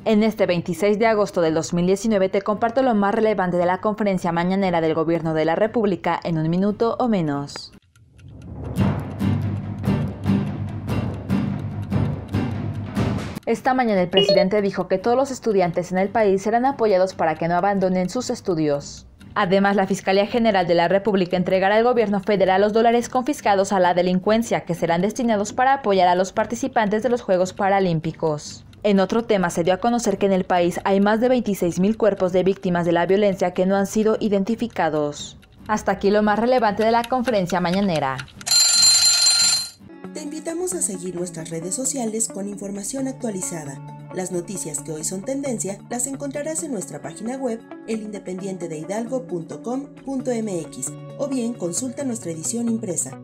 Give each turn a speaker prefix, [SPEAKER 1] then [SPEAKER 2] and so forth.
[SPEAKER 1] En este 26 de agosto del 2019 te comparto lo más relevante de la conferencia mañanera del Gobierno de la República en un minuto o menos. Esta mañana el presidente dijo que todos los estudiantes en el país serán apoyados para que no abandonen sus estudios. Además, la Fiscalía General de la República entregará al gobierno federal los dólares confiscados a la delincuencia, que serán destinados para apoyar a los participantes de los Juegos Paralímpicos. En otro tema, se dio a conocer que en el país hay más de 26,000 cuerpos de víctimas de la violencia que no han sido identificados. Hasta aquí lo más relevante de la conferencia mañanera.
[SPEAKER 2] Te invitamos a seguir nuestras redes sociales con información actualizada. Las noticias que hoy son tendencia las encontrarás en nuestra página web elindependientedehidalgo.com.mx o bien consulta nuestra edición impresa.